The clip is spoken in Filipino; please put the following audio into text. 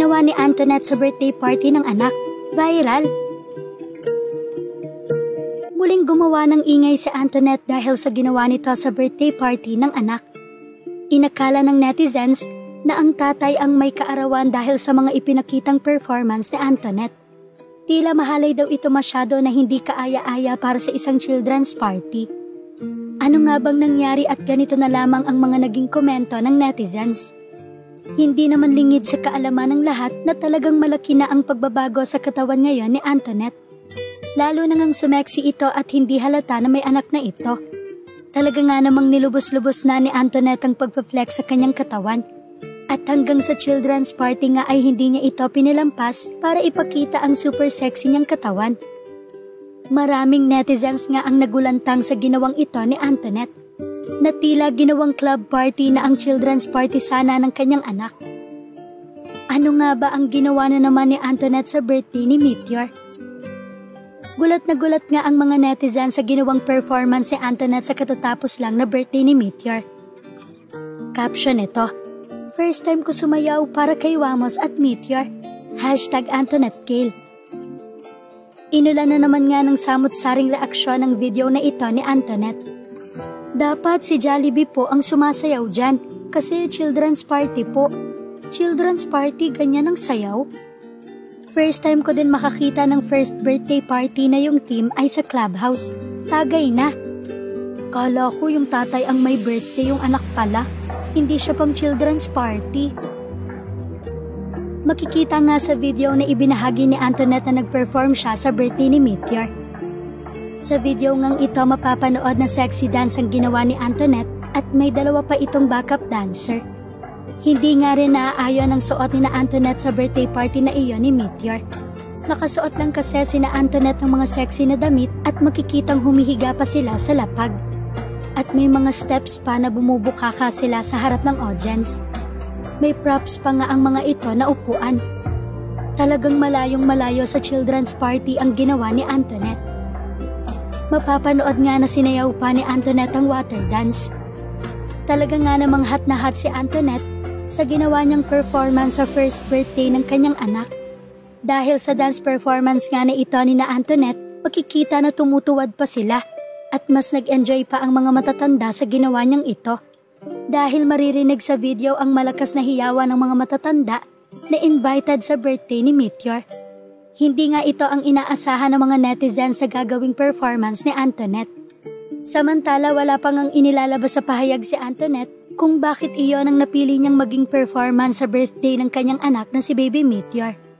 ginawa ni Antoinette sa birthday party ng anak. Viral. Muling gumawa ng ingay si Antoinette dahil sa ginawa nito sa birthday party ng anak. Inakala ng netizens na ang tatay ang may kaarawan dahil sa mga ipinakitang performance ni Antoinette. Tila mahalay daw ito masyado na hindi kaaya-aya para sa isang children's party. Ano nga bang nangyari at ganito na lamang ang mga naging komento ng netizens? Hindi naman lingid sa kaalaman ng lahat na talagang malaki na ang pagbabago sa katawan ngayon ni Antoinette. Lalo na ngang sumeksi ito at hindi halata na may anak na ito. Talaga nga namang nilubos-lubos na ni Antoinette ang pagpa-flex sa kanyang katawan. At hanggang sa children's party nga ay hindi niya ito pinilampas para ipakita ang super sexy niyang katawan. Maraming netizens nga ang nagulantang sa ginawang ito ni Antoinette, na tila ginawang club party na ang children's party sana ng kanyang anak. Ano nga ba ang ginawa na naman ni Antoinette sa birthday ni Meteor? Gulat na gulat nga ang mga netizens sa ginawang performance ni Antoinette sa katatapos lang na birthday ni Meteor. Caption ito, "First time ko sumayaw para kay Wamos at Meteor. #AntoinetteGale." Inulan na naman nga ng samot-saring reaksyon ng video na ito ni Antoinette. Dapat si Jollibee po ang sumasayaw dyan kasi children's party po. Children's party, ganyan ang sayaw? First time ko din makakita ng first birthday party na yung theme ay sa clubhouse. Tagay na. Kala ko yung tatay ang may birthday, yung anak pala. Hindi siya pang children's party. Makikita nga sa video na ibinahagi ni Antoinette na nag-perform siya sa birthday ni Meteor. Sa video ngang ito mapapanood na sexy dance ang ginawa ni Antoinette at may dalawa pa itong backup dancer. Hindi nga rin naaayon ang suot ni Antoinette sa birthday party na iyon ni Meteor. Nakasuot lang kasi sina Antoinette ng mga sexy na damit at makikitang humihiga pa sila sa lapag. At may mga steps pa na bumubukaka sila sa harap ng audience. May props pa nga ang mga ito na upuan. Talagang malayong malayo sa children's party ang ginawa ni Antoinette. Mapapanood nga na sinayaw pa ni Antoinette ang water dance. Talaga nga namang hot na hot si Antoinette sa ginawa niyang performance sa first birthday ng kanyang anak. Dahil sa dance performance nga na ito ni Antoinette, makikita na tumutuwad pa sila at mas nag-enjoy pa ang mga matatanda sa ginawa niyang ito. Dahil maririnig sa video ang malakas na hiyawan ng mga matatanda na invited sa birthday ni Meteor. Hindi nga ito ang inaasahan ng mga netizens sa gagawing performance ni Antoinette. Samantala wala pang ang inilalabas sa pahayag si Antoinette kung bakit iyon ang napili niyang maging performance sa birthday ng kanyang anak na si Baby Meteor.